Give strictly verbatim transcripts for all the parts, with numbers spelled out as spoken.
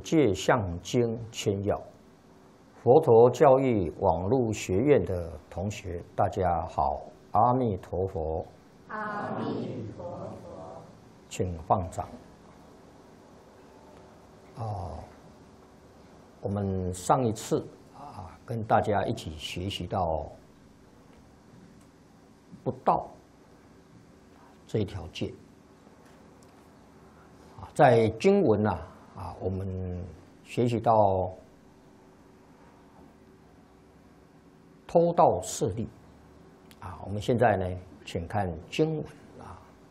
界相经千要，佛陀教育网络学院的同学，大家好，阿弥陀佛。 阿弥陀佛， 请放掌。哦，我们上一次啊，跟大家一起学习到不道这一条戒啊，在经文呐啊，我们学习到偷盗摄利啊，我们现在呢，请看经文啊，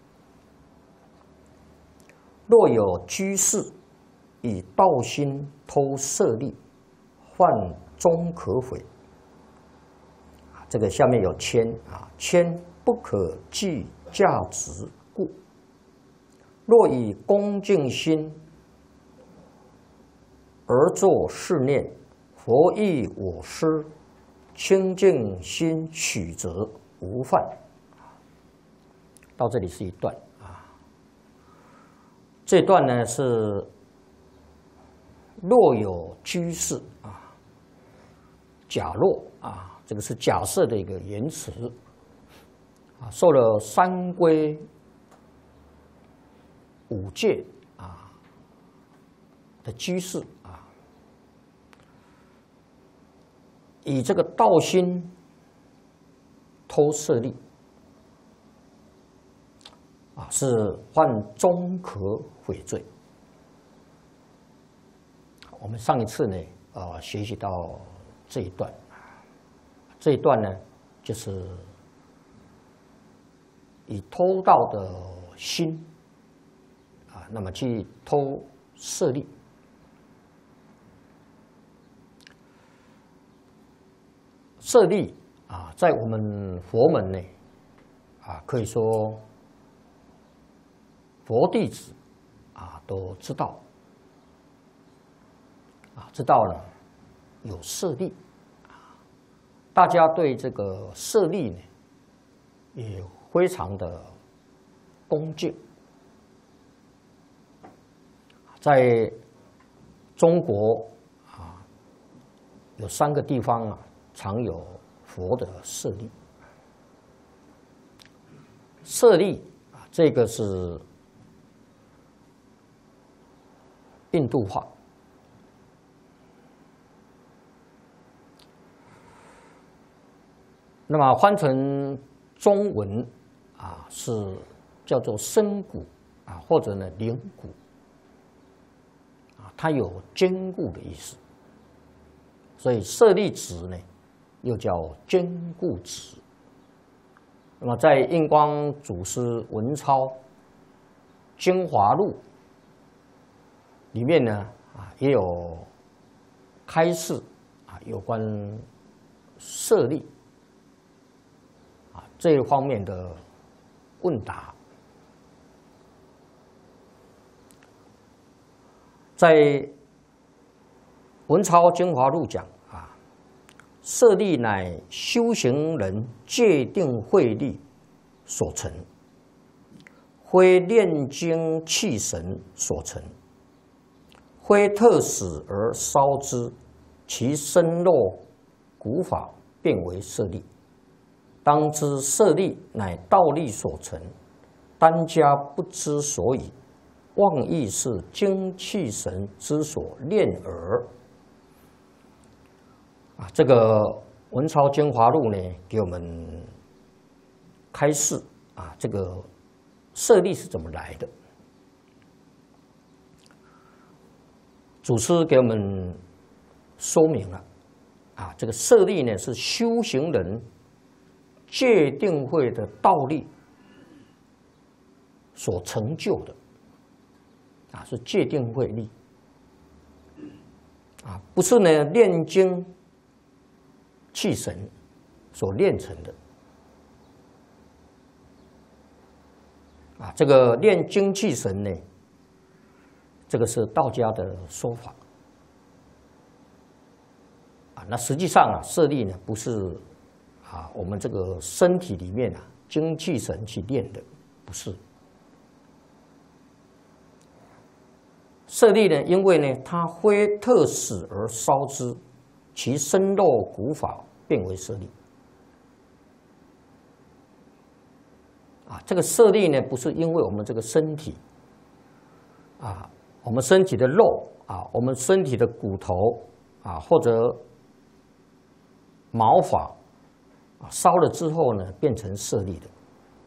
若有居士以道心偷摄利，犯终可毁。这个下面有谦啊，谦不可计价值故。若以恭敬心而作是念，佛亦我师，清净心许则无犯。到这里是一段啊，这段呢是若有居士啊，假若啊，这个是假设的一个言辞啊，受了三规五戒啊的居士啊，以这个道心偷摄利啊，是犯终可悔罪。我们上一次呢，呃，学习到这一段，这一段呢，就是以偷盗的心啊，那么去偷摄利。摄利啊，在我们佛门呢，啊，可以说佛弟子啊都知道。啊，知道了，有摄利啊，大家对这个摄利呢，也非常的恭敬。在中国啊，有三个地方啊，常有佛的摄利。摄利啊，这个是印度话。那么翻成中文啊，是叫做深谷啊，或者呢灵谷啊，它有坚固的意思，所以舍利子呢又叫坚固子。那么在印光祖师文钞精华录里面呢啊，也有开示啊有关舍利这一方面的问答，在文钞精华录讲啊，摄利乃修行人戒定慧力所成，非炼精气神所成，非特使而烧之，其身肉骨法变为摄利。当知摄利乃道力所成，单家不知所以，妄亦是精气神之所炼耳。啊，这个文钞精华录呢，给我们开示啊，这个摄利是怎么来的？祖师给我们说明了啊，这个摄利呢是修行人戒定慧的道力所成就的，啊，是戒定慧力，啊，不是呢炼精气神所炼成的，啊，这个炼精气神呢，这个是道家的说法，啊，那实际上啊，摄利呢不是。啊，我们这个身体里面啊，精气神去练的，不是。 舍利呢，因为呢，它非特死而烧之，其身肉骨法变为舍利。啊，这个舍利呢，不是因为我们这个身体，啊，我们身体的肉啊，我们身体的骨头啊，或者毛发啊，烧了之后呢，变成舍利的。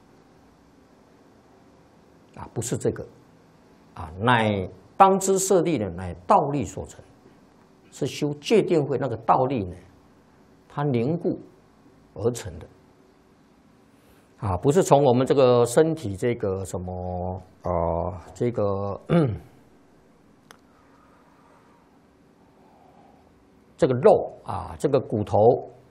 啊，不是这个，啊，乃当知舍利呢，乃道力所成，是修戒定慧那个道力呢，它凝固而成的。啊，不是从我们这个身体这个什么呃，这个这个肉啊，这个骨头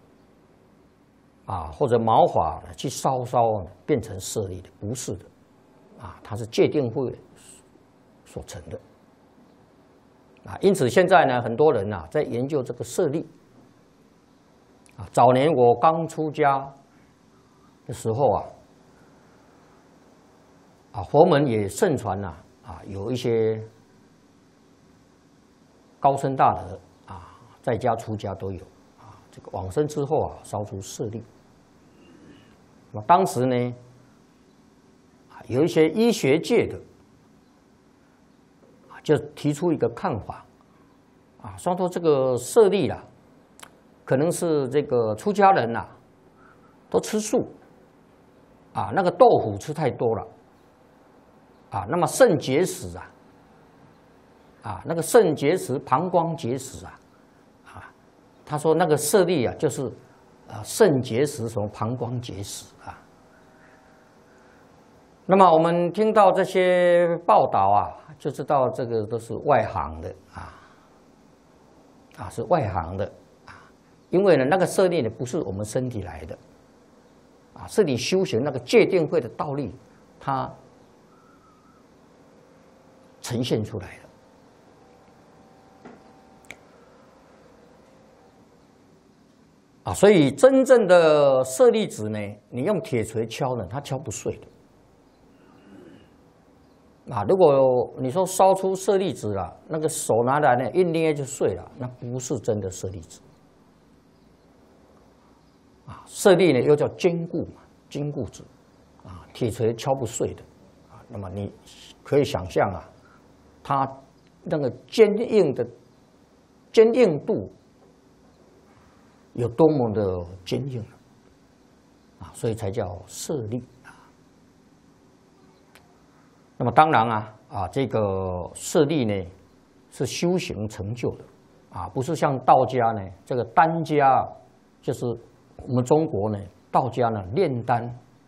啊，或者毛发去烧烧变成舍利的，不是的。啊，它是戒定慧所成的啊，因此现在呢，很多人啊在研究这个舍利啊。早年我刚出家的时候啊，啊佛门也盛传呐啊，有一些高僧大德啊，在家出家都有啊。这个往生之后啊，烧出舍利。那么当时呢，有一些医学界的啊，就提出一个看法啊，说说这个舍利啦，可能是这个出家人呐、啊，都吃素啊，那个豆腐吃太多了啊，那么肾结石啊，啊，那个肾结石、膀胱结石啊，啊，他说那个舍利啊，就是啊肾结石什么膀胱结石啊。那么我们听到这些报道啊，就知道这个都是外行的啊，啊是外行的啊，因为呢那个舍利呢不是我们身体来的，啊是你修行那个戒定慧的道力，它呈现出来的。啊，所以真正的舍利子呢，你用铁锤敲呢，它敲不碎的。啊，如果你说烧出舍利子了，那个手拿来呢一捏就碎了，那不是真的舍利子。啊，舍利呢又叫坚固嘛，坚固子，啊，铁锤敲不碎的，啊，那么你可以想象啊，它那个坚硬的坚硬度有多么的坚硬啊，所以才叫舍利。那么当然啊，啊，这个舍利呢是修行成就的，啊，不是像道家呢，这个丹家就是我们中国呢，道家呢炼丹，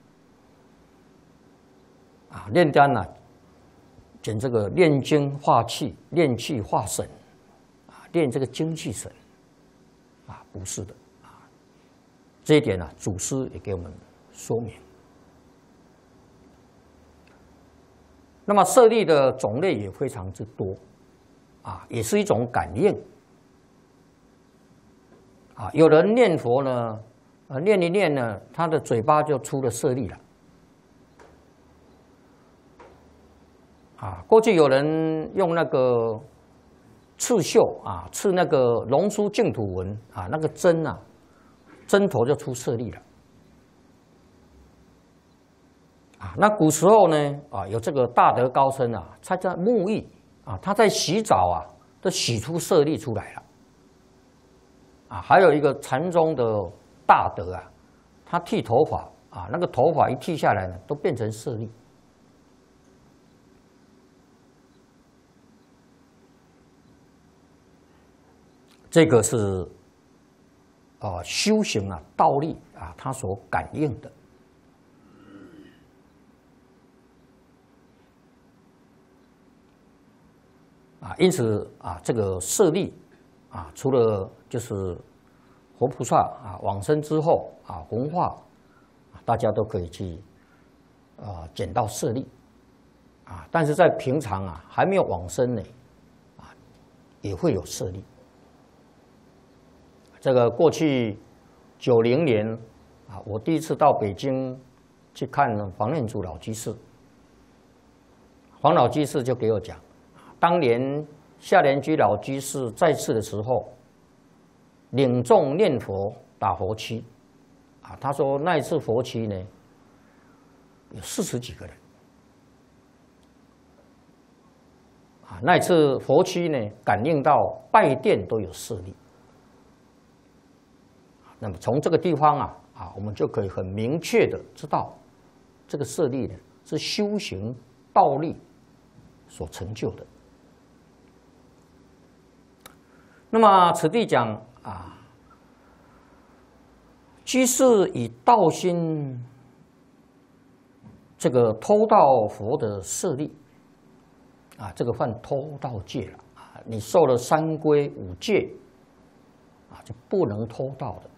啊，炼丹呢，讲这个炼精化气，炼气化神，啊，炼这个精气神，啊，不是的，啊，这一点呢，祖师也给我们说明。那么舍利的种类也非常之多，啊，也是一种感应，啊，有人念佛呢，呃，念一念呢，他的嘴巴就出了舍利了，啊，过去有人用那个刺绣啊，刺那个龙书净土文啊，那个针啊，针头就出舍利了。啊，那古时候呢，啊，有这个大德高僧啊，他在沐浴啊，他在洗澡啊，都洗出舍利出来了。啊，还有一个禅宗的大德啊，他剃头发啊，那个头发一剃下来呢，都变成舍利。这个是啊，修行啊，道力啊，他所感应的。啊，因此啊，这个舍利啊，除了就是活菩萨啊往生之后啊弘化，大家都可以去啊捡到舍利啊，但是在平常啊还没有往生呢啊，也会有舍利。这个过去九零年啊，我第一次到北京去看黄念祖老居士，黄老居士就给我讲。 当年下莲居老居士在世的时候，领众念佛打佛七，啊，他说那一次佛七呢，有四十几个人，啊，那一次佛七呢，感应到拜殿都有势力。那么从这个地方啊，啊，我们就可以很明确的知道，这个势力呢是修行道力所成就的。那么此地讲啊，居士以道心这个偷盗佛的势力啊，这个犯偷盗戒了啊，你受了三规五戒啊，就不能偷盗的。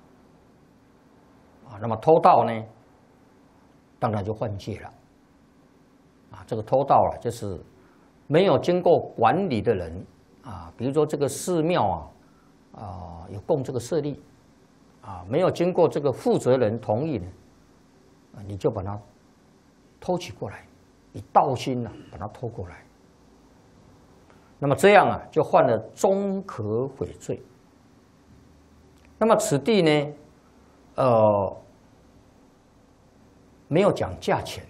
啊，那么偷盗呢，当然就犯戒了。啊，这个偷盗啊，就是没有经过管理的人啊，比如说这个寺庙啊，啊有供这个舍利，啊没有经过这个负责人同意呢，啊你就把它偷取过来，以盗心啊把它偷过来。那么这样啊，就犯了中可毁罪。那么此地呢？呃，没有讲价钱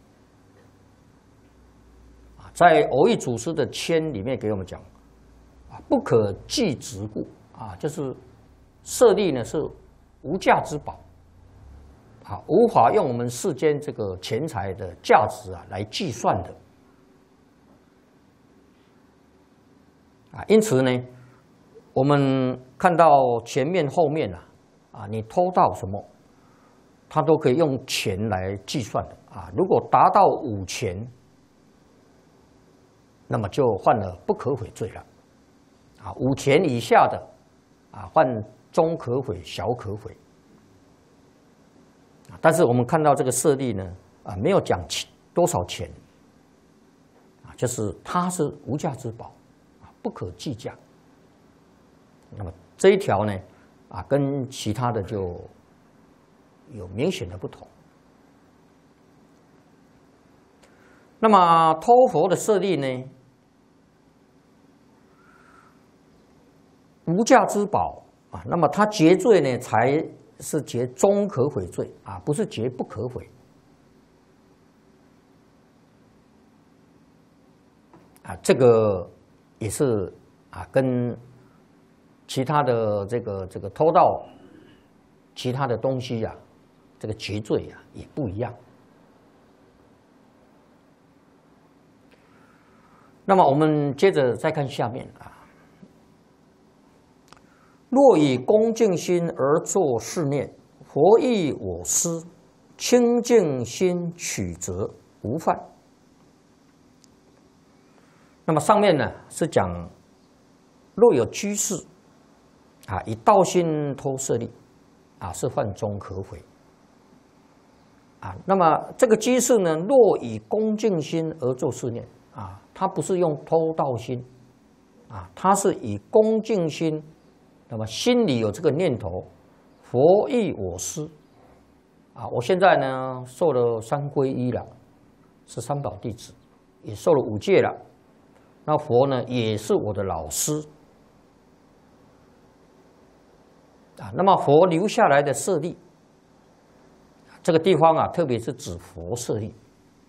啊，在蕅益祖师的签里面给我们讲啊，不可计值故啊，就是舍利呢是无价之宝啊，无法用我们世间这个钱财的价值啊来计算的啊，因此呢，我们看到前面后面啊。啊，你偷盗什么，它都可以用钱来计算的啊。如果达到五钱，那么就犯了不可毁罪了。啊，五钱以下的，啊，犯中可毁、小可毁。但是我们看到这个舍利呢，啊，没有讲多少钱，啊，就是它是无价之宝，啊，不可计价。那么这一条呢？啊，跟其他的就有明显的不同。那么偷佛的舍利呢，无价之宝啊，那么它结罪呢，才是结中可毁罪啊，不是结不可毁啊，这个也是啊，跟其他的这个这个偷盗，其他的东西呀、啊，这个结罪呀、啊、也不一样。那么我们接着再看下面啊，若以恭敬心而作是念，佛亦我师，清净心取则无犯。那么上面呢是讲，若有居士。啊，以道心偷舍利，啊，是犯中可毁。啊，那么这个居士呢，若以恭敬心而作是念，啊，他不是用偷盗心，啊，他是以恭敬心，那么心里有这个念头，佛亦我师，啊，我现在呢受了三皈依了，是三宝弟子，也受了五戒了，那佛呢也是我的老师。啊，那么佛留下来的舍利，这个地方啊，特别是指佛舍利。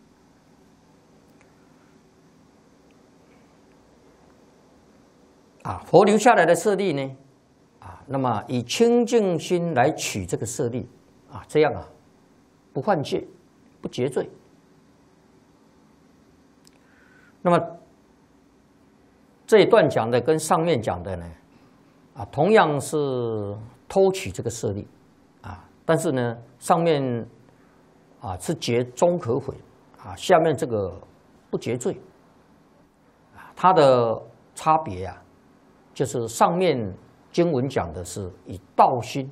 啊，佛留下来的舍利呢，啊，那么以清净心来取这个舍利，啊，这样啊，不犯戒，不结罪。那么这一段讲的跟上面讲的呢，啊，同样是偷取这个舍利，啊，但是呢，上面啊是结中可毁，啊，下面这个不结罪，啊，它的差别啊，就是上面经文讲的是以盗心，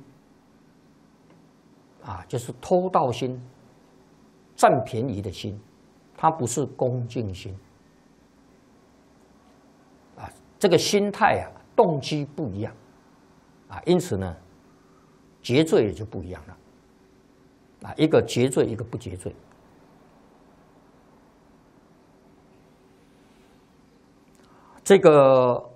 啊，就是偷盗心、占便宜的心，它不是恭敬心，啊，这个心态啊，动机不一样，啊，因此呢，结罪也就不一样了，啊，一个结罪，一个不结罪。 这个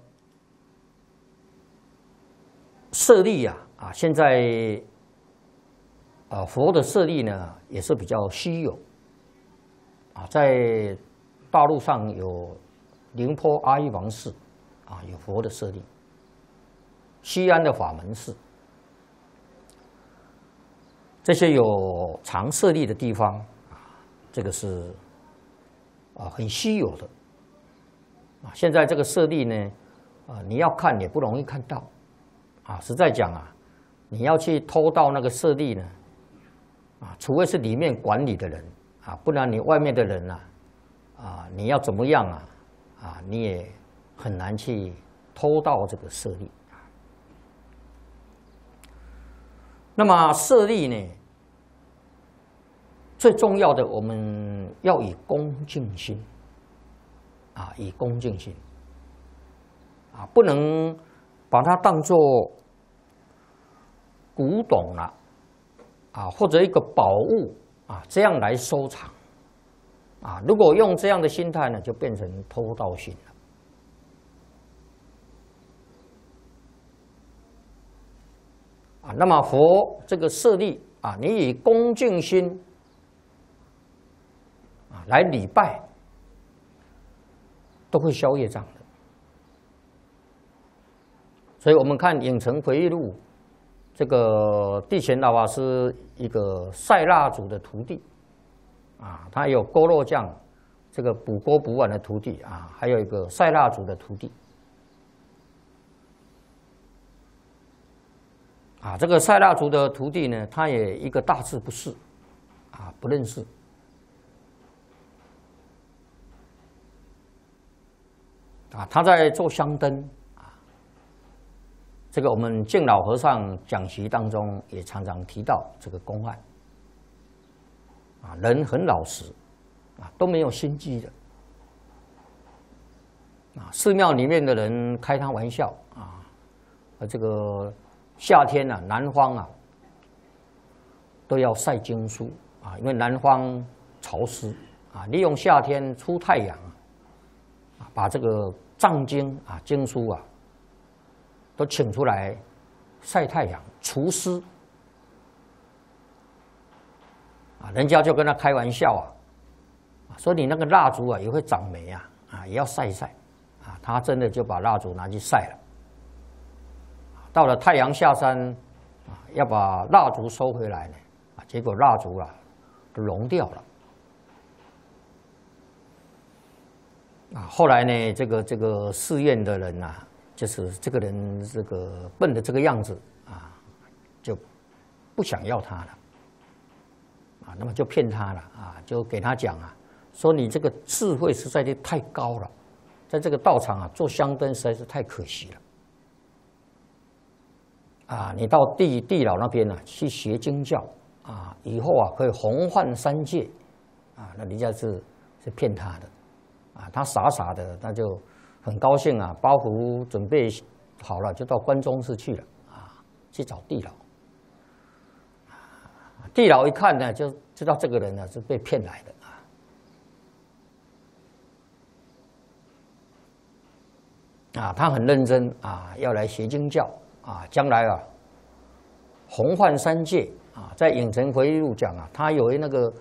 舍利呀，啊，现在啊佛的舍利呢也是比较稀有，啊，在大陆上有宁波阿育王寺，啊有佛的舍利，西安的法门寺，这些有常舍利的地方，啊，这个是啊很稀有的，啊，现在这个舍利呢，啊你要看也不容易看到。啊，实在讲啊，你要去偷盗那个舍利呢，啊，除非是里面管理的人啊，不然你外面的人啊，啊，你要怎么样啊，啊，你也很难去偷盗这个舍利。那么舍利呢，最重要的我们要以恭敬心，啊，以恭敬心，啊，不能把它当作古董了，啊，或者一个宝物啊，这样来收藏，啊，如果用这样的心态呢，就变成偷盗心了。啊，那么佛这个舍利啊，你以恭敬心啊来礼拜，都会消业障的。所以我们看《影城回忆录》，这个地贤老法师一个晒蜡烛的徒弟，啊，他有锅肉匠，这个补锅补碗的徒弟啊，还有一个晒蜡烛的徒弟。啊，这个晒蜡烛的徒弟呢，他也一个大字不识，啊，不认识。啊，他在做香灯。这个我们净老和尚讲习当中也常常提到这个公案，啊，人很老实，啊，都没有心机的，啊，寺庙里面的人开他玩笑啊，呃，这个夏天啊，南方啊，都要晒经书啊，因为南方潮湿啊，利用夏天出太阳啊，把这个藏经啊经书啊。都请出来晒太阳除湿啊，人家就跟他开玩笑啊，说你那个蜡烛啊也会长霉啊，啊也要晒一晒啊，他真的就把蜡烛拿去晒了。到了太阳下山啊，要把蜡烛收回来呢，啊，结果蜡烛啊都融掉了。啊，后来呢，这个这个寺院的人啊。就是这个人这个笨的这个样子啊，就不想要他了啊，那么就骗他了啊，就给他讲啊，说你这个智慧实在是太高了，在这个道场啊做香灯实在是太可惜了啊，你到地地老那边啊去学经教啊，以后啊可以弘换三界啊，那人家是是骗他的啊，他傻傻的那就。很高兴啊，包袱准备好了，就到关中寺去了啊，去找地老。地老一看呢，就知道这个人呢是被骗来的啊。啊，他很认真啊，要来学经教啊，将来啊，弘换三界啊，在《影城回忆录》讲啊，他有那个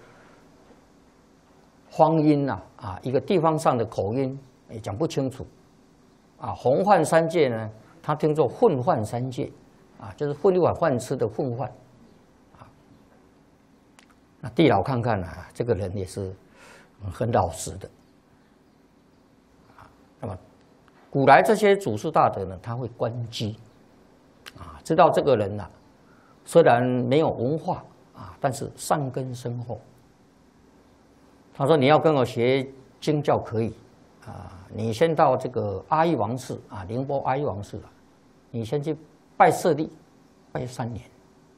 方音呐啊，一个地方上的口音。也讲不清楚，啊，弘换三界呢，他听作混换三界，啊，就是混一碗饭吃的混换，啊，那地老看看啊，这个人也是很老实的，啊，那么古来这些祖师大德呢，他会观机，啊，知道这个人呐、啊，虽然没有文化啊，但是善根深厚。他说你要跟我学经教可以。啊，你先到这个阿育王寺啊，宁波阿育王寺啊，你先去拜舍利，拜三年。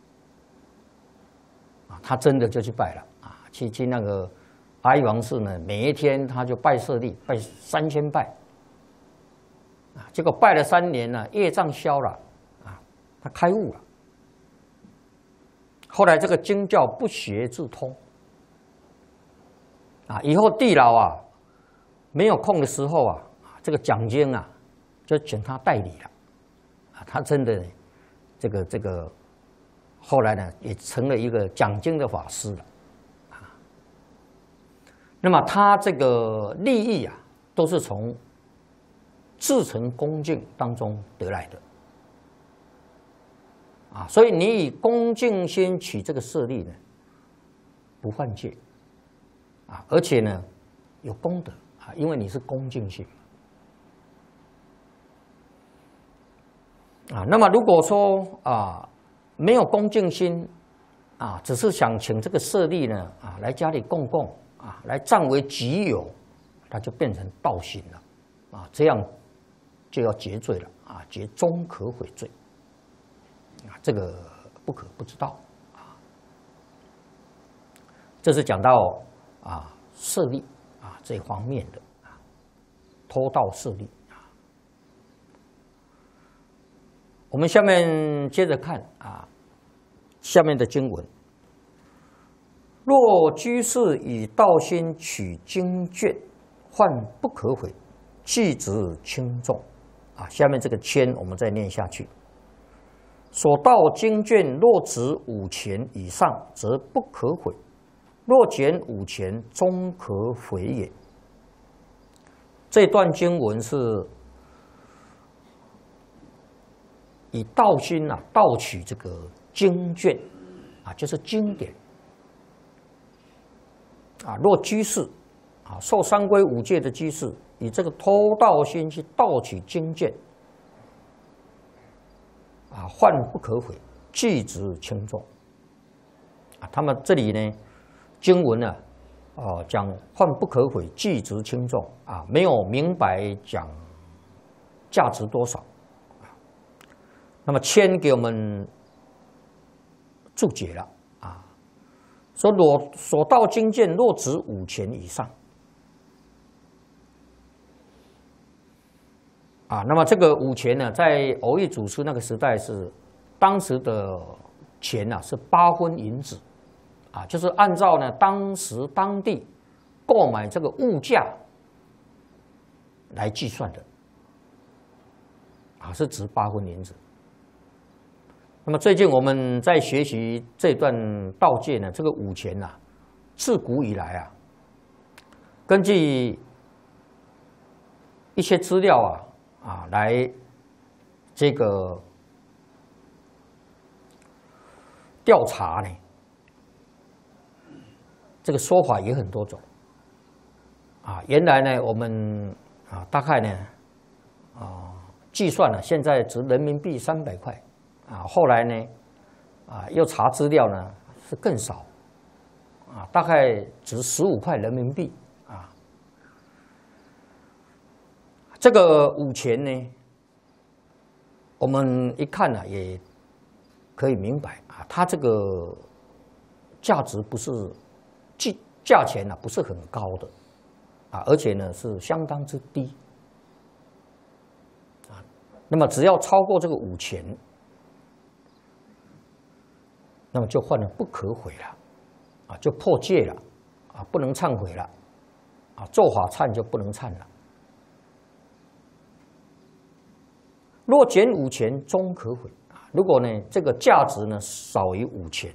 啊，他真的就去拜了啊，去去那个阿育王寺呢，每一天他就拜舍利，拜三千拜。啊，结果拜了三年呢，业障消了，啊，他开悟了。后来这个经教不学自通。啊，以后地老啊。没有空的时候啊， 这个讲经啊，就请他代理了，啊，他真的这个这个后来呢，也成了一个讲经的法师了，啊，那么他这个利益啊，都是从至诚恭敬当中得来的，啊，所以你以恭敬心取这个舍利呢，不犯戒，啊，而且呢有功德啊，因为你是恭敬心。啊，那么如果说啊没有恭敬心，啊，只是想请这个舍利呢啊来家里供供啊，来占为己有，它就变成盗心了，啊，这样就要结罪了啊，结终可悔罪，啊，这个不可不知道啊。这是讲到啊舍利啊这方面的啊偷盗舍利。我们下面接着看啊，下面的经文：若居士以道心取经卷，患不可悔，即值轻重。啊，下面这个谦我们再念下去。所道经卷若值五钱以上，则不可悔；若减五钱，终可悔也。这段经文是以道心啊，盗取这个经卷啊，就是经典啊。若居士啊，受三规五戒的居士，以这个偷盗心去盗取经卷啊，患不可悔，即值轻重啊。他们这里呢，经文呢，哦，讲患不可悔，即值轻重啊，没有明白讲价值多少。那么谦给我们注解了啊，说若所道经卷若值五钱以上啊，那么这个五钱呢，在偶益祖师那个时代是当时的钱呢、啊、是八分银子啊，就是按照呢当时当地购买这个物价来计算的啊，是值八分银子。那么最近我们在学习这段道戒呢，这个五钱呐、啊，自古以来啊，根据一些资料啊啊来这个调查呢，这个说法也很多种啊。原来呢，我们啊大概呢啊计算了，现在值人民币三百块。啊，后来呢，啊，又查资料呢是更少，啊，大概值十五块人民币啊。这个五钱呢，我们一看呢、啊，也可以明白啊，它这个价值不是价价钱呢、啊、不是很高的啊，而且呢是相当之低啊。那么只要超过这个五钱，那么就犯了不可悔了，啊，就破戒了，啊，不能忏悔了，啊，做法忏就不能忏了。若减五钱，终可悔啊。如果呢这个价值呢少于五钱，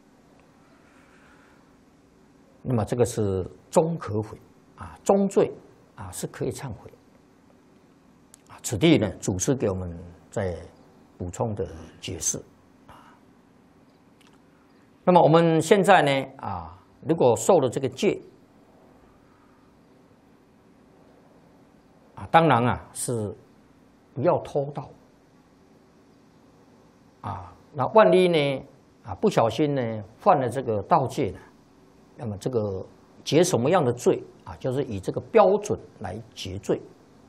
那么这个是终可悔啊，终罪啊是可以忏悔啊。此地呢，祖师给我们在补充的解释。那么我们现在呢，啊，如果受了这个戒，啊，当然啊是不要偷盗，啊，那万一呢，啊不小心呢犯了这个盗戒呢，那么这个结什么样的罪啊？就是以这个标准来结罪。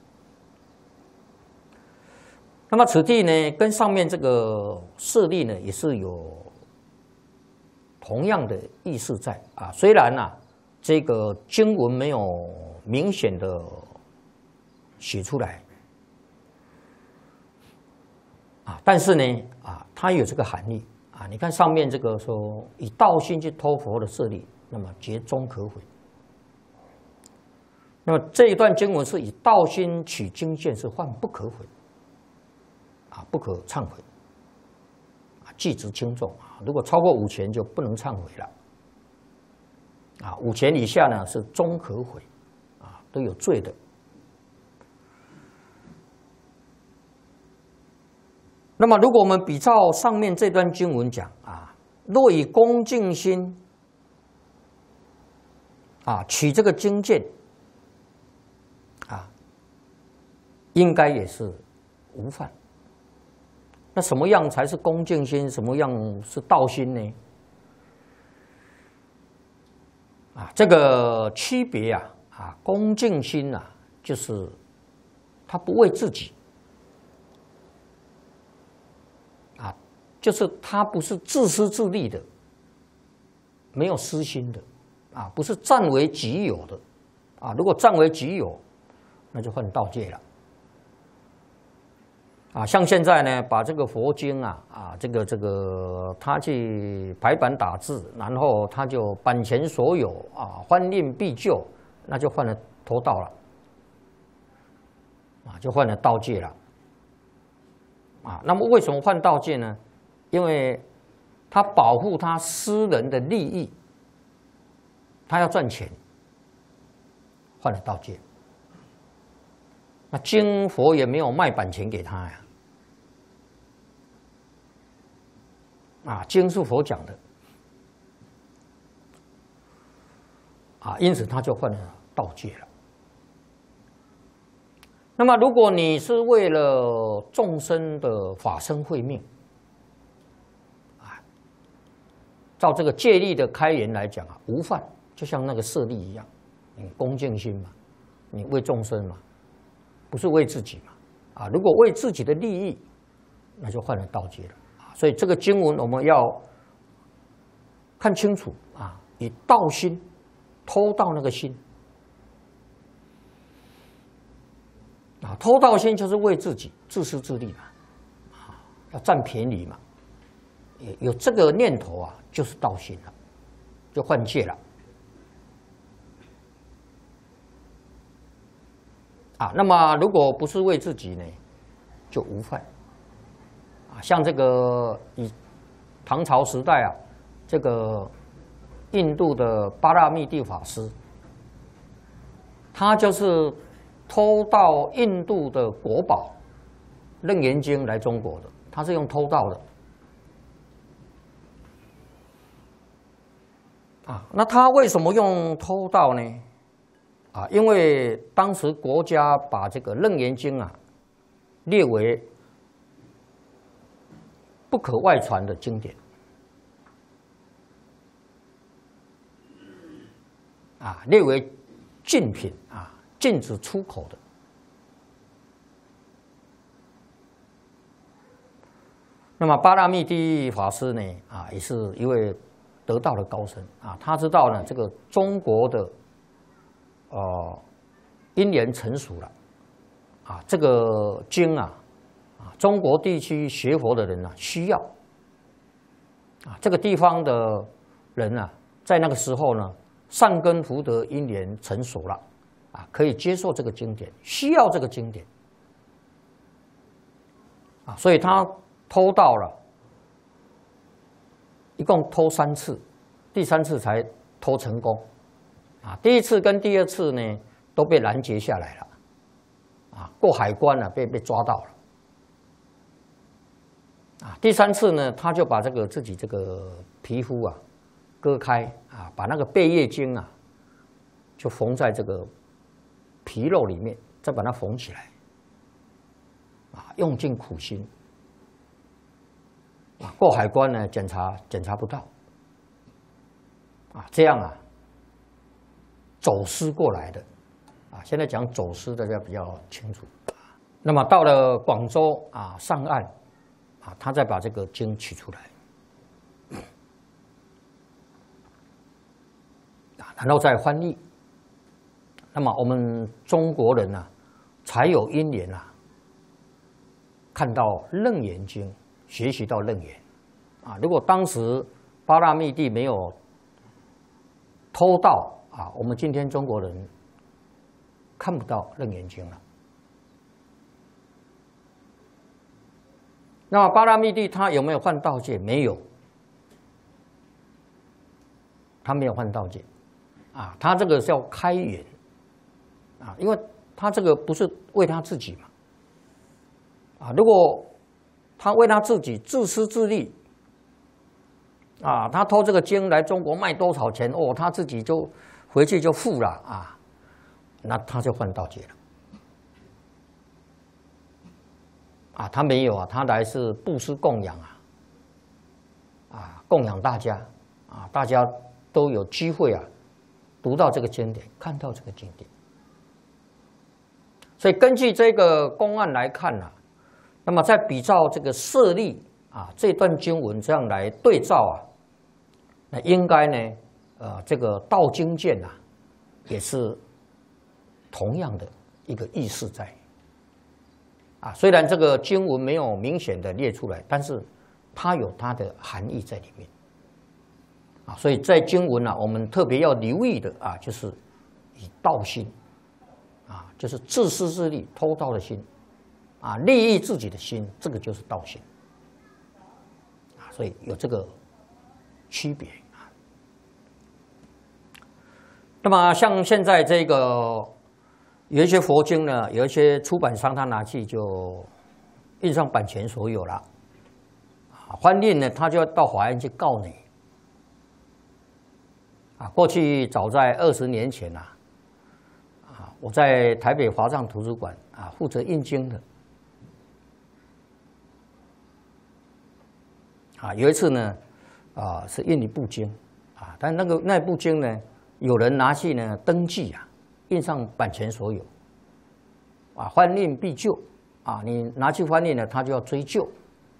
那么此地呢，跟上面这个事例呢也是有同样的意思在啊，虽然呢、啊、这个经文没有明显的写出来啊，但是呢啊，它有这个含义啊。你看上面这个说以道心去偷佛的舍利，那么结终可悔。 那么这一段经文是以道心取经见，是犯不可悔，啊，不可忏悔，啊，计值轻重啊。如果超过五钱就不能忏悔了，啊，五钱以下呢是终可悔，啊，都有罪的。那么，如果我们比照上面这段经文讲啊，若以恭敬心啊取这个经见啊，应该也是无犯。那什么样才是恭敬心？什么样是道心呢？啊，这个区别啊啊，恭敬心啊，就是他不为自己。就是他不是自私自利的，没有私心的，啊，不是占为己有的，啊，如果占为己有，那就犯盗戒了，啊，像现在呢，把这个佛经啊，啊，这个这个他去排版打字，然后他就版权所有啊，翻印必究，那就犯了偷盗了，啊，就犯了盗戒了，啊，那么为什么犯盗戒呢？因为他保护他私人的利益，他要赚钱，犯了盗戒。那经佛也没有卖版权给他呀，啊，经是佛讲的，啊，因此他就犯了盗戒了。那么，如果你是为了众生的法身慧命，照这个戒律的开言来讲啊，无犯，就像那个舍利一样，你恭敬心嘛，你为众生嘛，不是为自己嘛，啊，如果为自己的利益，那就犯了盗戒了啊。所以这个经文我们要看清楚啊，以盗心偷盗那个心啊，偷盗心就是为自己自私自利嘛，啊，要占便宜嘛。有这个念头啊，就是盗心了，就犯戒了。啊，那么如果不是为自己呢，就无犯。啊，像这个以唐朝时代啊，这个印度的巴拉密地法师，他就是偷盗印度的国宝《楞严经》来中国的，他是用偷盗的。啊，那他为什么用偷盗呢？啊，因为当时国家把这个《楞严经》啊列为不可外传的经典，啊，列为禁品啊，禁止出口的。那么巴拉密地法师呢，啊，也是一位得道的高僧啊，他知道呢，这个中国的呃因缘成熟了啊，这个经啊啊，中国地区学佛的人呢、啊、需要啊，这个地方的人啊，在那个时候呢，善根福德因缘成熟了啊，可以接受这个经典，需要这个经典啊，所以他偷盗了。一共偷三次，第三次才偷成功，啊，第一次跟第二次呢都被拦截下来了，啊，过海关了，被被抓到了，啊，第三次呢他就把这个自己这个皮肤啊割开啊，把那个贝叶经啊就缝在这个皮肉里面，再把它缝起来，啊，用尽苦心。啊，过海关呢，检查检查不到，啊，这样啊，走私过来的，啊，现在讲走私大家比较清楚。那么到了广州啊上岸，啊，他再把这个经取出来，啊，然后再翻译。那么我们中国人呢、啊，才有因缘啊，看到《楞严经》。学习到楞严，啊，如果当时巴拉密地没有偷盗啊，我们今天中国人看不到楞严经了。那么巴拉密地他有没有换道界？没有，他没有换道界，啊，他这个叫开源，啊，因为他这个不是为他自己嘛，啊，如果他为他自己自私自利，啊，他偷这个经来中国卖多少钱哦，他自己就回去就富了啊，那他就换道界了。啊，他没有啊，他来是布施供养啊，啊，供养大家啊，大家都有机会啊，读到这个经典，看到这个经典。所以根据这个公案来看啊，那么再比照这个舍利啊这段经文这样来对照啊，那应该呢，呃，这个道经鉴啊，也是同样的一个意思在。啊，虽然这个经文没有明显的列出来，但是它有它的含义在里面。啊，所以在经文啊，我们特别要留意的啊，就是以道心，啊，就是自私自利、偷盗的心，啊，利益自己的心，这个就是道心。啊，所以有这个区别啊。那么像现在这个。有一些佛经呢，有一些出版商他拿去就印上版权所有了，啊，翻印呢他就要到法院去告你，啊，过去早在二十年前呐，啊，我在台北华藏图书馆啊负责印经的，啊，有一次呢，啊是印一部经，啊，但那个那部经呢，有人拿去呢登记啊。印上版权所有，啊，翻印必究，啊，你拿去翻印了，他就要追究。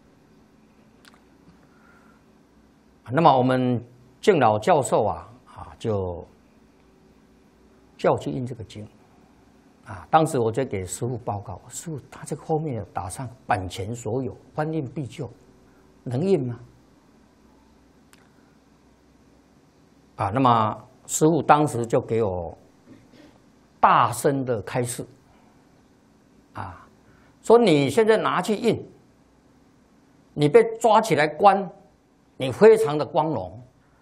那么我们敬老教授啊，啊，就叫我去印这个经，啊，当时我就给师父报告，师父他这个后面打上版权所有，翻印必究，能印吗？啊，那么师父当时就给我。大声的开示，啊，说你现在拿去印，你被抓起来关，你非常的光荣。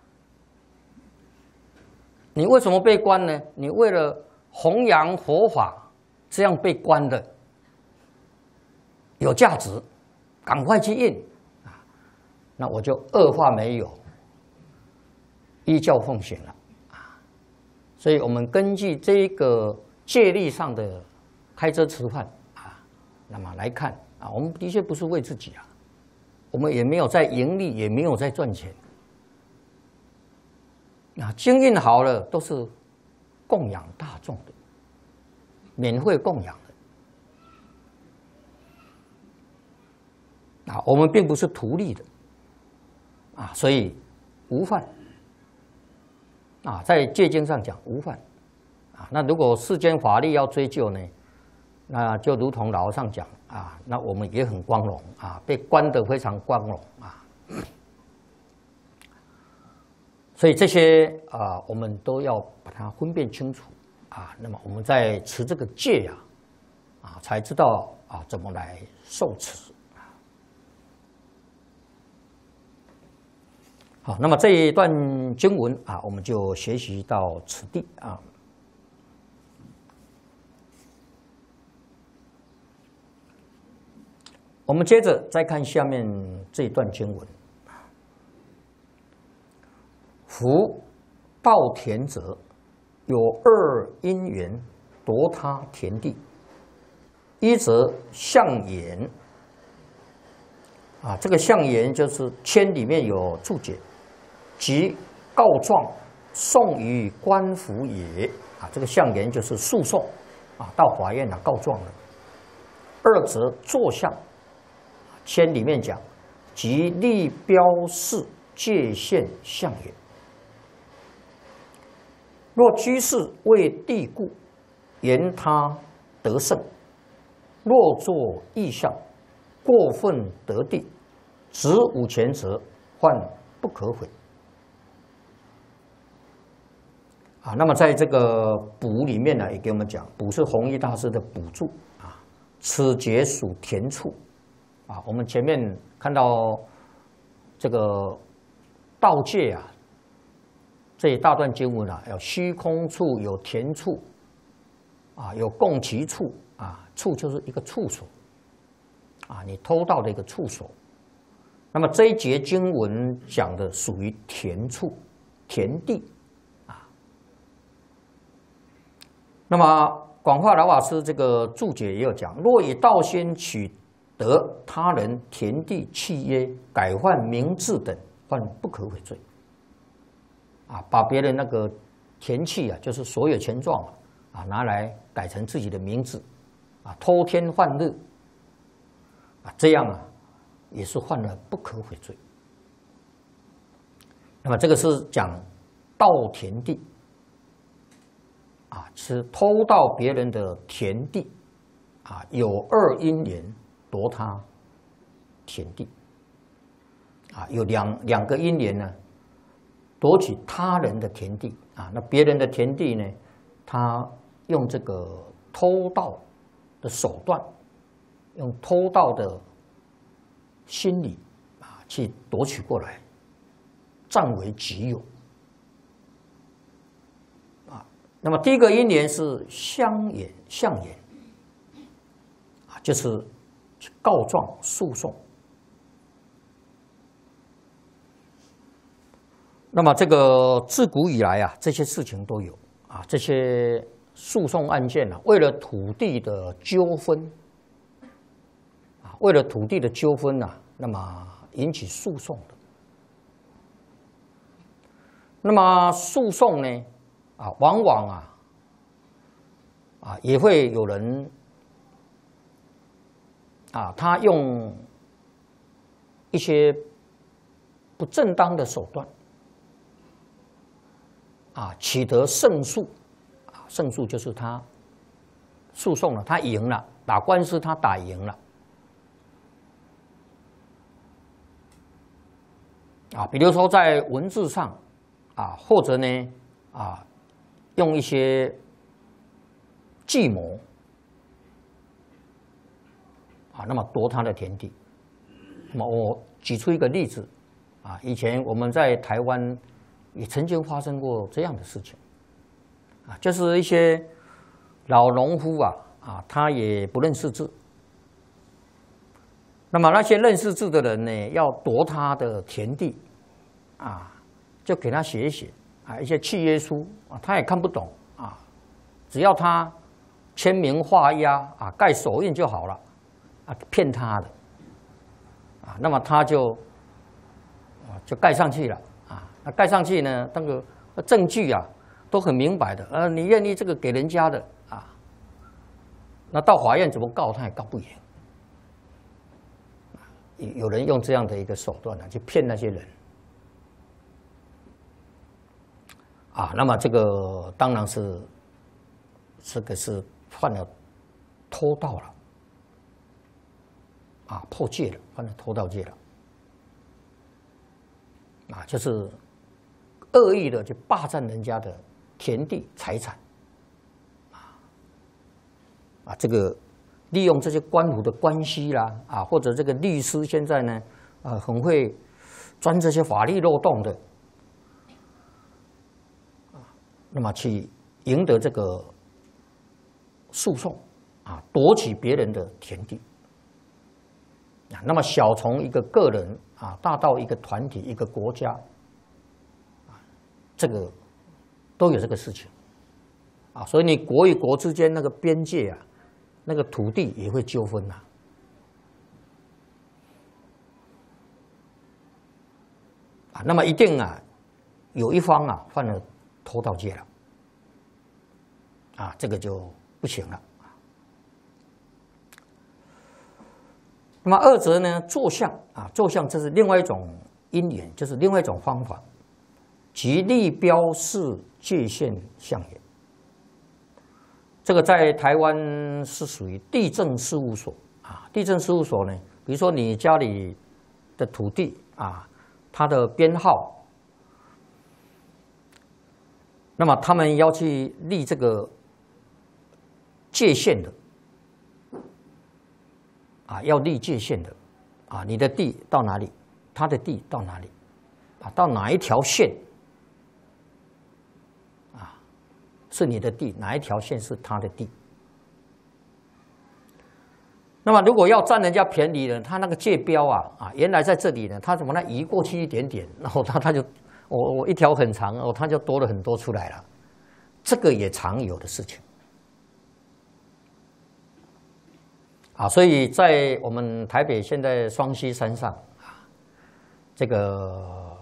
你为什么被关呢？你为了弘扬佛法，这样被关的，有价值，赶快去印啊！那我就二话没有，依教奉行了。所以我们根据这个戒律上的开遮持犯啊，那么来看啊，我们的确不是为自己啊，我们也没有在盈利，也没有在赚钱。啊，经印好了都是供养大众的，免费供养的。啊，我们并不是图利的，啊，所以无犯。啊，在戒经上讲无犯，啊，那如果世间法律要追究呢，那就如同老和尚讲啊，那我们也很光荣啊，被关得非常光荣啊，所以这些啊，我们都要把它分辨清楚啊。那么我们在持这个戒啊，啊，才知道啊怎么来受持。好，那么这一段经文啊，我们就学习到此地啊。我们接着再看下面这一段经文：夫稻田者，有二因缘夺他田地，一则象言啊，这个象言就是签里面有注解。即告状送于官府也啊，这个象言就是诉讼啊，到法院啊告状了。二则坐相，签里面讲，即立标示界限相也。若居士为地故，言他得胜；若作异象，过分得地，执五权者，患不可悔。 啊，那么在这个卜里面呢，也给我们讲，卜是弘一大师的补注啊。此节属田畜啊。我们前面看到这个道界啊，这一大段经文啊，有虚空处，有田畜啊，有共其处啊，处就是一个处所啊，你偷盗的一个处所。那么这一节经文讲的属于田畜、田地。那么广化老法师这个注解也有讲：若以道先取得他人田地契约，改换名字等，犯不可悔罪。啊，把别人那个田契啊，就是所有权状啊，拿来改成自己的名字，啊，偷天换日，啊，这样啊，也是犯了不可悔罪。那么这个是讲盗田地。啊，是偷盗别人的田地，啊，有二因缘夺他田地，啊，有两两个因缘呢，夺取他人的田地，啊，那别人的田地呢，他用这个偷盗的手段，用偷盗的心理啊，去夺取过来，占为己有。那么第一个因缘是相缘、相缘，啊，就是去告状、诉讼。那么这个自古以来啊，这些事情都有啊，这些诉讼案件啊，为了土地的纠纷，啊，为了土地的纠纷啊，那么引起诉讼的。那么诉讼呢？啊，往往啊，啊也会有人啊，他用一些不正当的手段啊，取得胜诉啊，胜诉就是他诉讼了，他赢了，打官司他打赢了啊，比如说在文字上啊，或者呢啊。用一些计谋啊，那么夺他的田地。那么我举出一个例子啊，以前我们在台湾也曾经发生过这样的事情啊，就是一些老农夫啊啊，他也不认识字。那么那些认识字的人呢，要夺他的田地啊，就给他写一写。啊，一些契约书啊，他也看不懂啊，只要他签名画押啊，盖手印就好了啊，骗他的啊，那么他就啊就盖上去了啊，那盖上去呢，那个证据啊都很明白的，呃，你愿意这个给人家的啊，那到法院怎么告他也告不赢，有人用这样的一个手段呢，去骗那些人。啊，那么这个当然是，这个是犯了偷盗了，啊，破戒了，犯了偷盗戒了，啊，就是恶意的去霸占人家的田地财产，啊，啊，这个利用这些官府的关系啦，啊，或者这个律师现在呢，啊，很会钻这些法律漏洞的。那么去赢得这个诉讼啊，夺取别人的田地啊。那么小从一个个人啊，大到一个团体、一个国家啊，这个都有这个事情啊。所以你国与国之间那个边界啊，那个土地也会纠纷呐啊。那么一定啊，有一方啊犯了偷盗戒了。啊，这个就不行了。那么二则呢，坐相啊，坐相这是另外一种因缘，就是另外一种方法，即立标示界限相也。这个在台湾是属于地政事务所啊，地政事务所呢，比如说你家里的土地啊，它的编号那么他们要去立这个界限的啊，要立界限的啊，你的地到哪里，他的地到哪里啊，到哪一条线啊是你的地，哪一条线是他的地。那么如果要占人家便宜呢，他那个界标啊啊，原来在这里呢，他怎么呢移过去一点点，然后他他就我我一条很长哦，他就多了很多出来了，这个也常有的事情啊。所以在我们台北现在双溪山上啊，这个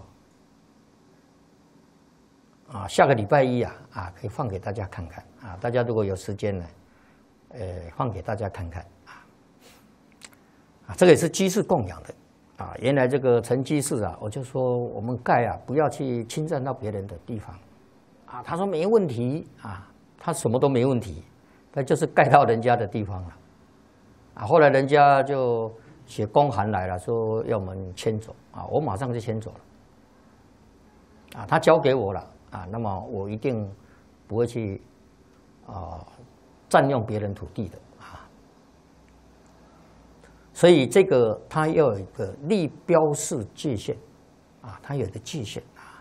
啊下个礼拜一啊啊可以放给大家看看啊，大家如果有时间呢，呃放给大家看看。啊，这个也是居士供养的，啊，原来这个陈居士啊，我就说我们盖啊，不要去侵占到别人的地方，啊，他说没问题啊，他什么都没问题，他就是盖到人家的地方了，啊，后来人家就写公函来了，说要我们迁走，啊，我马上就迁走了，啊，他交给我了，啊，那么我一定不会去啊占用别人土地的。所以这个它要有一个立标示界限，啊，它有一个界限啊。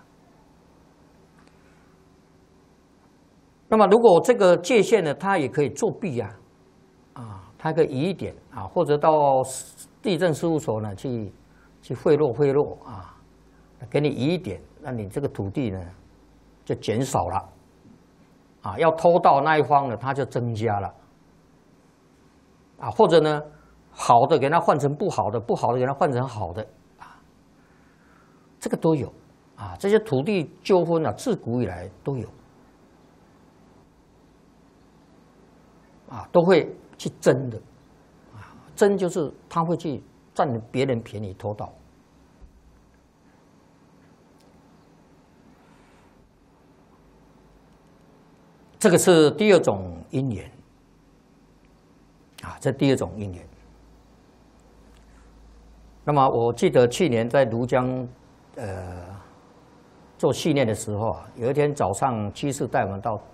那么如果这个界限呢，它也可以作弊啊，啊，它可以移一点啊，或者到地政事务所呢去去贿赂贿赂啊，给你移一点，那你这个土地呢就减少了，啊，要偷盗那一方呢，它就增加了，啊，或者呢。好的给它换成不好的，不好的给它换成好的，啊，这个都有，啊，这些土地纠纷啊，自古以来都有，啊，都会去争的，啊，争就是他会去占别人便宜偷盗，这个是第二种因缘，啊，这第二种因缘。那么我记得去年在庐江，呃，做训练的时候啊，有一天早上居士带我们到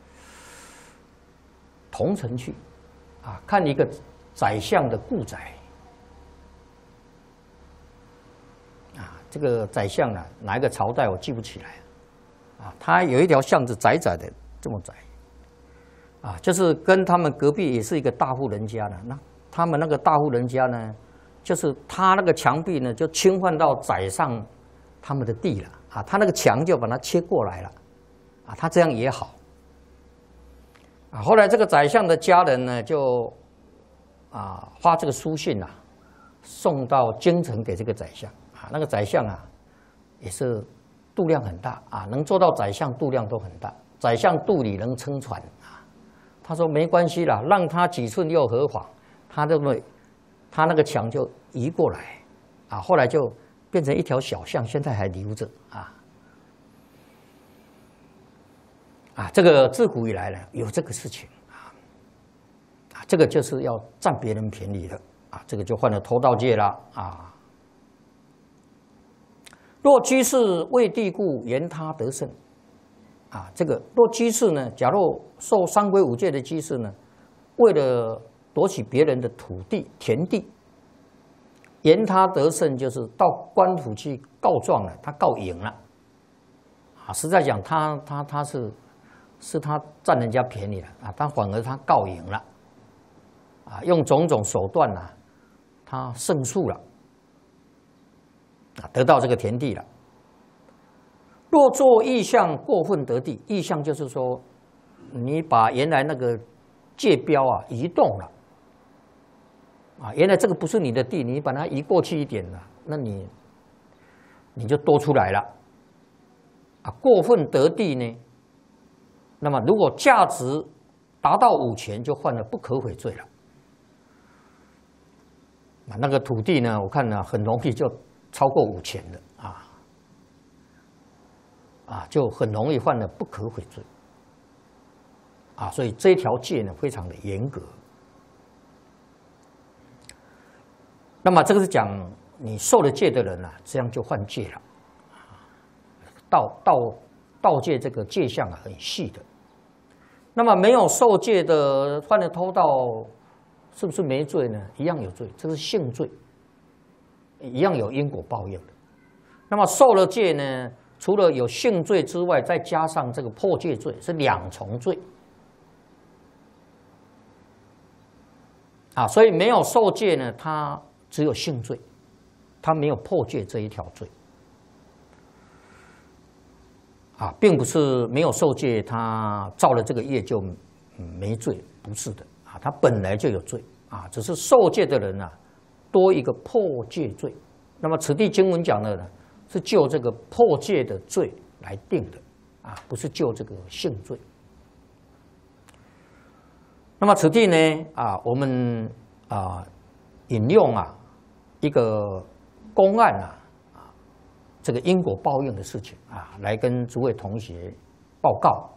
桐城去，啊，看一个宰相的故宅，啊，这个宰相啊，哪一个朝代我记不起来，啊，他有一条巷子窄窄的这么窄，啊，就是跟他们隔壁也是一个大户人家的，那他们那个大户人家呢？就是他那个墙壁呢，就侵犯到宰相他们的地了啊，他那个墙就把它切过来了，啊，他这样也好，啊，后来这个宰相的家人呢，就啊发这个书信啊，送到京城给这个宰相啊，那个宰相啊也是度量很大啊，能做到宰相度量都很大，宰相肚里能撑船啊，他说没关系啦，让他几寸又何妨，他认为。他那个墙就移过来，啊，后来就变成一条小巷，现在还留着啊。啊，这个自古以来呢有这个事情啊，啊，这个就是要占别人便宜的啊，这个就犯了偷盗戒了啊。若居士为地故，言他得胜，啊，这个若居士呢，假如受三规五戒的居士呢，为了夺取别人的土地、田地，言他得胜，就是到官府去告状了，他告赢了，啊，实在讲他他他是是他占人家便宜了啊，他反而他告赢了，啊，用种种手段啊，他胜诉了，啊，得到这个田地了。若作意象过分得地，意象就是说，你把原来那个界标啊移动了。啊，原来这个不是你的地，你把它移过去一点了，那你你就多出来了。啊，过分得地呢，那么如果价值达到五钱，就犯了不可悔罪了。啊，那个土地呢，我看呢很容易就超过五钱的啊，啊，就很容易犯了不可悔罪。啊，所以这条戒呢非常的严格。那么这个是讲你受了戒的人啊，这样就犯戒了，盗盗盗戒这个戒相啊很细的。那么没有受戒的犯了偷盗，是不是没罪呢？一样有罪，这是性罪，一样有因果报应的。那么受了戒呢，除了有性罪之外，再加上这个破戒罪，是两重罪。啊，所以没有受戒呢，他只有性罪，他没有破戒这一条罪。啊，并不是没有受戒，他造了这个业就没罪，不是的啊，他本来就有罪啊，只是受戒的人啊多一个破戒罪。那么此地经文讲的呢，是就这个破戒的罪来定的啊，不是就这个性罪。那么此地呢，啊，我们啊引用啊一个公案啊，啊这个因果报应的事情啊，来跟诸位同学报告。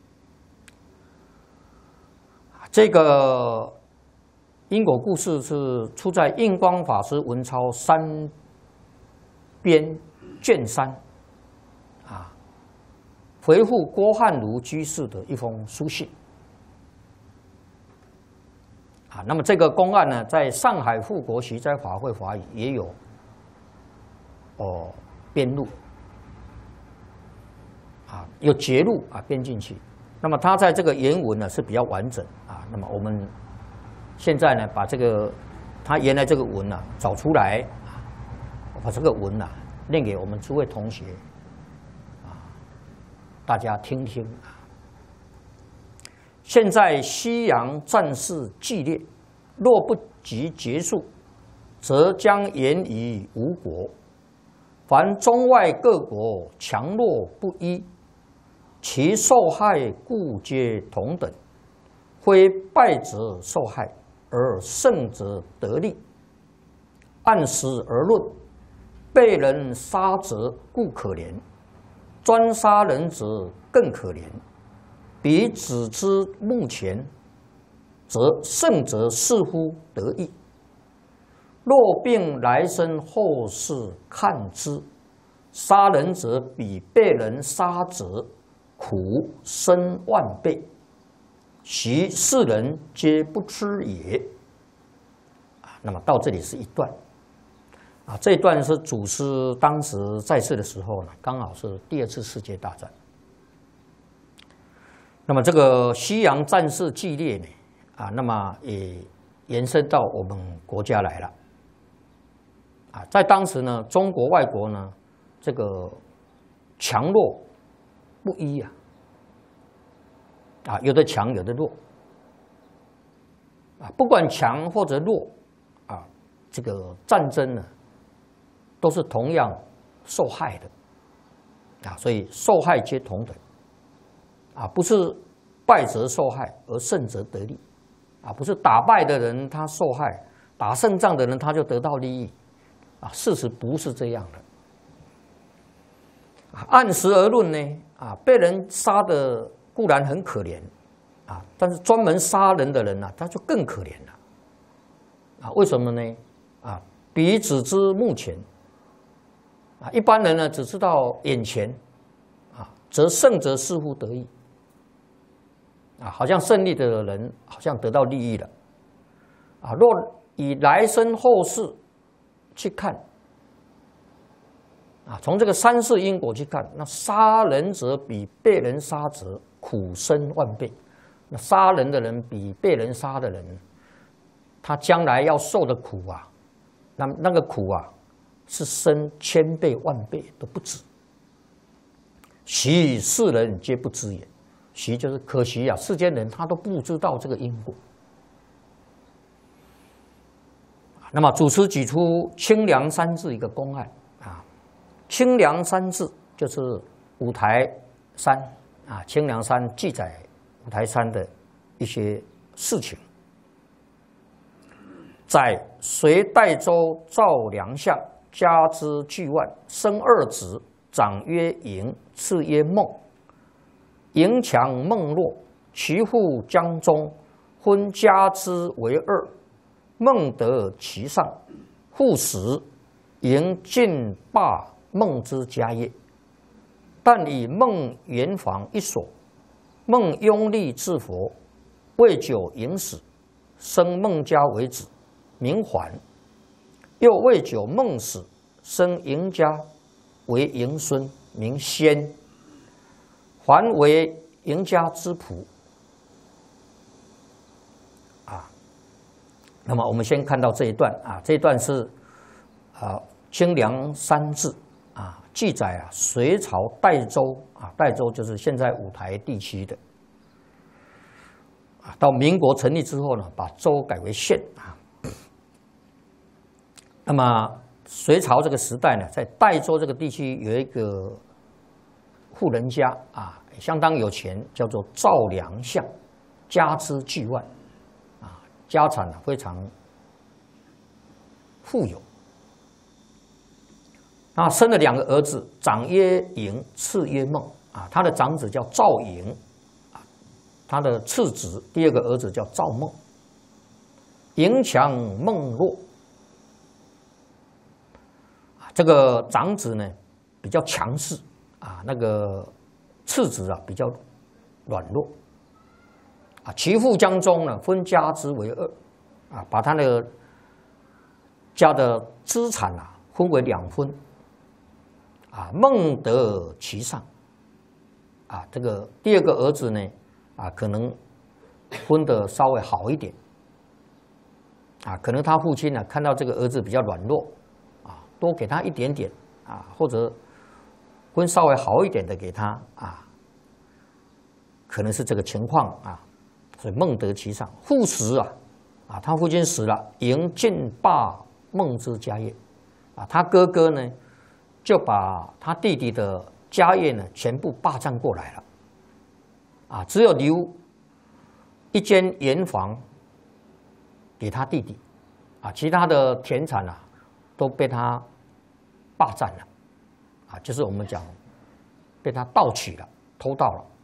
这个因果故事是出在印光法师文钞三编卷三啊，回复郭汉儒居士的一封书信。啊，那么这个公案呢，在上海富国习斋法会法语也有哦编录，啊有节录啊编进去。那么它在这个原文呢是比较完整啊。那么我们现在呢把这个它原来这个文啊找出来啊，把这个文啊念给我们诸位同学啊，大家听听啊。现在西洋战事激烈，若不及结束，则将延于吴国。凡中外各国强弱不一，其受害故皆同等，非败者受害，而胜者得利。按时而论，被人杀者故可怜，专杀人者更可怜。彼子之目前，则胜者似乎得益。若并来生后世看之，杀人者比被人杀者苦深万倍，其世人皆不知也。啊，那么到这里是一段。啊，这一段是祖师当时在世的时候呢，刚好是第二次世界大战。那么这个西洋战事激烈呢，啊，那么也延伸到我们国家来了。啊，在当时呢，中国外国呢，这个强弱不一啊，啊，有的强，有的弱，啊，不管强或者弱，啊，这个战争呢，都是同样受害的，啊，所以受害皆同等。啊，不是败则受害，而胜则得利，啊，不是打败的人他受害，打胜仗的人他就得到利益，啊，事实不是这样的。啊，按时而论呢，啊，被人杀的固然很可怜，啊，但是专门杀人的人呢，啊，他就更可怜了，啊，为什么呢？啊，彼只知目前，啊，一般人呢只知道眼前，啊，则胜则似乎得益。啊，好像胜利的人好像得到利益了，啊，若以来生后世去看，啊，从这个三世因果去看，那杀人者比被人杀者苦深万倍，那杀人的人比被人杀的人，他将来要受的苦啊，那那个苦啊，是深千倍万倍都不止。其世人皆不知也。其就是可惜啊，世间人他都不知道这个因果。那么祖师举出清凉三字一个公案啊，清凉三字就是五台山啊，清凉山记载五台山的一些事情。在隋代州赵良相，家之巨万，生二子，长曰嬴，次曰孟。嬴强孟弱，其父江中，分家之为二，孟得其上。父死，嬴尽罢孟之家业。 但以梦圆房一所，梦拥立至佛，未久迎死，生孟家为子，名桓；又未久梦死，生赢家为赢孙，名先。桓为赢家之仆。啊，那么我们先看到这一段啊，这一段是啊《清凉山志》啊记载啊，隋朝代州啊，代州就是现在五台地区的啊，到民国成立之后呢，把州改为县啊。那么隋朝这个时代呢，在代州这个地区有一个户人家啊，相当有钱，叫做赵良相，家之巨万啊，家产啊非常富有。那生了两个儿子，长曰嬴，次曰孟啊。他的长子叫赵嬴啊，他的次子第二个儿子叫赵孟。嬴强孟弱啊，这个长子呢比较强势啊，那个次子啊比较软弱啊。其父江中呢，分家之为二啊，把他的家的资产啊分为两分。啊，孟得其上，啊，这个第二个儿子呢，啊，可能分得稍微好一点，啊，可能他父亲呢看到这个儿子比较软弱，啊，多给他一点点，啊，或者分稍微好一点的给他，啊，可能是这个情况啊，所以孟得其上。父死啊，啊，他父亲死了，嬴尽罢孟之家业，啊，他哥哥呢。就把他弟弟的家业呢全部霸占过来了，啊，只有留一间盐房给他弟弟，啊，其他的田产啊都被他霸占了，啊，就是我们讲被他盗取了、偷盗了。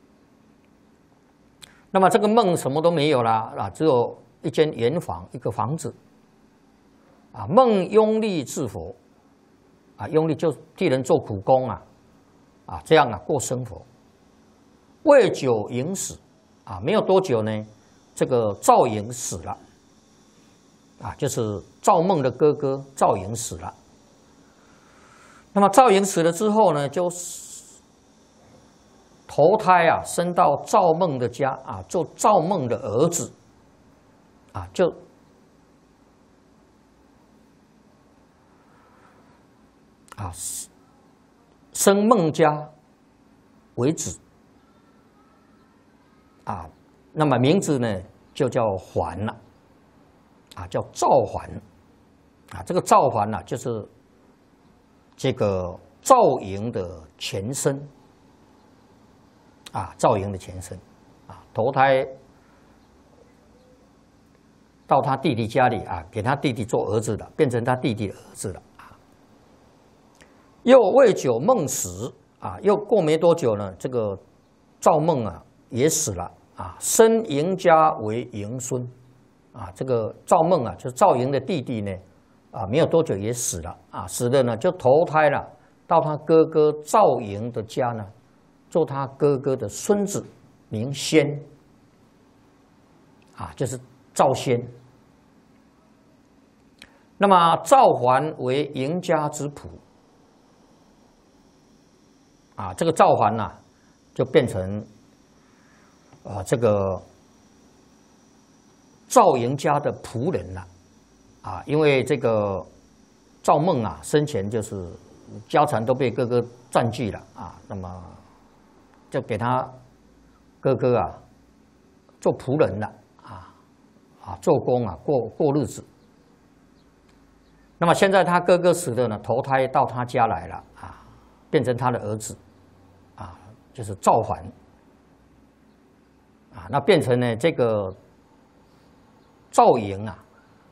那么这个孟什么都没有了啊，只有一间盐房、一个房子，啊，孟拥立至佛。啊，用力就替人做苦工啊，啊，这样啊过生活。未久嬴死，啊，没有多久呢，这个赵嬴死了，啊，就是赵孟的哥哥赵嬴死了。那么赵嬴死了之后呢，就投胎啊，生到赵孟的家啊，做赵孟的儿子，啊，就。啊，生孟家为子啊，那么名字呢就叫桓了，啊，叫赵桓啊。这个赵桓呢、啊，就是这个赵嬴的前身啊，赵嬴的前身啊，投胎到他弟弟家里啊，给他弟弟做儿子的，变成他弟弟的儿子了。又未久孟死啊，又过没多久呢，这个赵孟啊也死了啊，生嬴家为嬴孙啊。这个赵孟啊，就是赵嬴的弟弟呢啊，没有多久也死了啊，死了呢就投胎了到他哥哥赵嬴的家呢，做他哥哥的孙子，名先啊，就是赵先。那么赵桓为嬴家之仆。啊，这个赵桓呐、啊，就变成啊、呃、这个赵嬴家的仆人了，啊，因为这个赵孟啊生前就是家产都被哥哥占据了啊，那么就给他哥哥啊做仆人了啊啊做工啊过过日子。那么现在他哥哥死了呢，投胎到他家来了啊。变成他的儿子，啊，就是赵桓，啊，那变成呢这个赵嬴啊，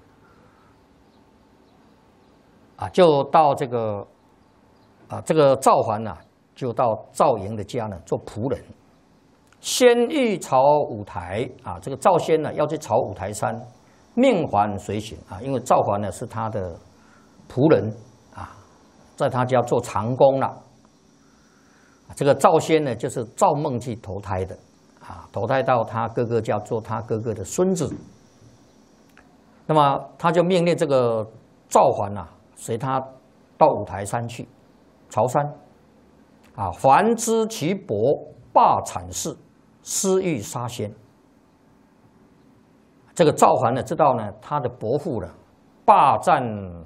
啊，就到这个啊这个赵桓呐、啊，就到赵嬴的家呢做仆人。先欲朝五台啊，这个赵先呢要去朝五台山，命桓随行啊，因为赵桓呢是他的仆人啊，在他家做长工了。 这个赵仙呢，就是赵孟去投胎的啊，投胎到他哥哥家做他哥哥的孙子。那么他就命令这个赵桓啊，随他到五台山去，朝山啊，还知其伯霸产氏，私欲杀仙。这个赵桓呢，知道呢他的伯父呢霸占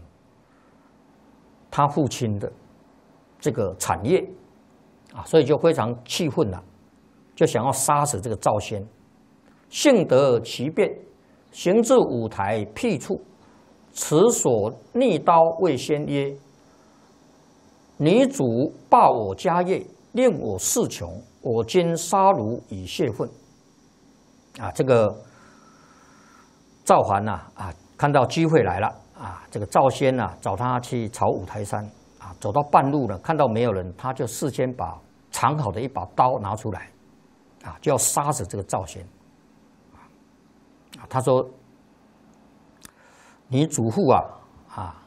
他父亲的这个产业啊，所以就非常气愤了，就想要杀死这个赵仙。幸得其变，行至五台僻处，持所逆刀谓仙曰：“你主霸我家业，令我势穷，我今杀汝以泄愤。”啊，这个赵桓呐，啊，看到机会来了啊，这个赵仙呐找他去朝五台山啊，走到半路呢，看到没有人，他就事先把藏好的一把刀拿出来，啊，就要杀死这个赵仙。啊，他说：“你祖父啊，啊，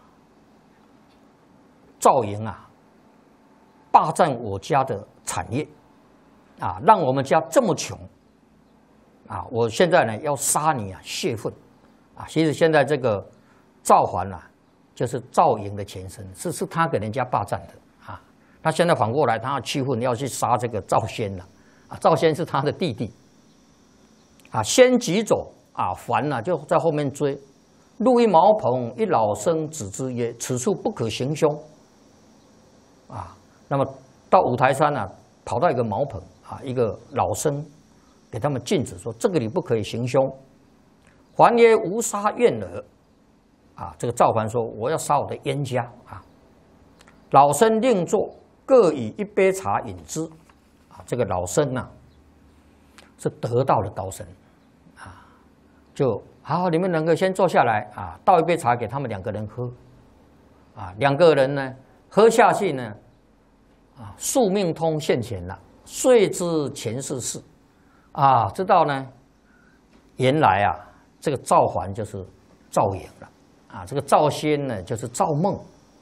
赵营啊，霸占我家的产业，啊，让我们家这么穷，啊，我现在呢要杀你啊，泄愤。”啊，其实现在这个赵桓啊，就是赵营的前身，是是他给人家霸占的啊。他现在反过来，他要气愤，要去杀这个赵仙了。啊，赵仙是他的弟弟。啊，先急走啊，桓呢就在后面追。入一茅棚，一老生指之曰：“此处不可行凶。”啊，那么到五台山呢、啊，跑到一个茅棚啊，一个老生给他们禁止说：“这个里不可以行凶。”桓曰：“无杀愿耳。”啊，这个赵桓说：“我要杀我的冤家啊！”老生令坐，各以一杯茶饮之。啊，这个老生啊，是得道的高僧啊，就好，你们两个先坐下来啊，倒一杯茶给他们两个人喝。啊，两个人呢喝下去呢，啊，宿命通现前了，遂知前世事。啊，知道呢，原来啊。这个赵桓就是赵营了，啊，这个赵仙呢就是赵孟，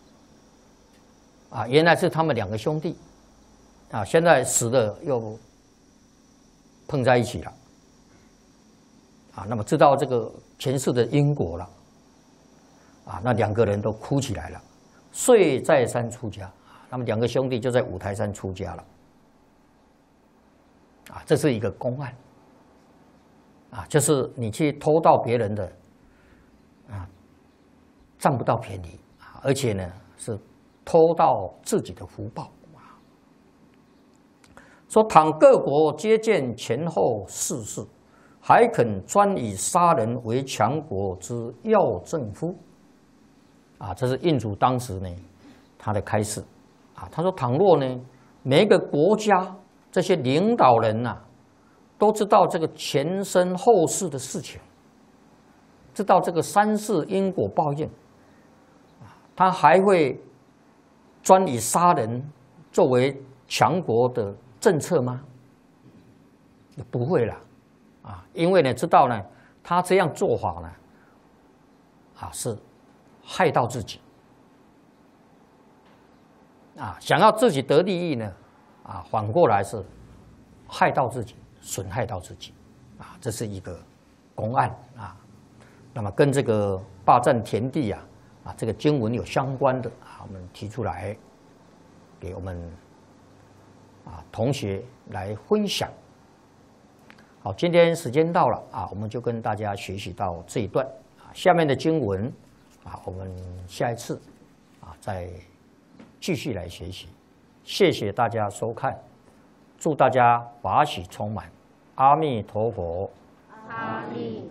啊，原来是他们两个兄弟，啊，现在死的又碰在一起了，啊，那么知道这个前世的因果了，啊，那两个人都哭起来了，遂在山出家，那么两个兄弟就在五台山出家了，啊，这是一个公案。啊，就是你去偷盗别人的，啊，占不到便宜啊，而且呢是偷到自己的福报啊。说倘各国皆见前后世事，还肯专以杀人为强国之要政夫？啊，这是印主当时呢他的开示啊。他说，倘若呢每一个国家这些领导人呐、啊。都知道这个前生后世的事情，知道这个三世因果报应，他还会专以杀人作为强国的政策吗？不会了，啊，因为呢，知道呢，他这样做法呢，啊，是害到自己，啊，想要自己得利益呢，啊，反过来是害到自己。损害到自己，啊，这是一个公案啊。那么跟这个霸占田地啊，啊，这个经文有相关的啊，我们提出来给我们啊同学来分享。好，今天时间到了啊，我们就跟大家学习到这一段啊。下面的经文啊，我们下一次啊再继续来学习。谢谢大家收看，祝大家法喜充满。阿弥陀佛。 阿弥。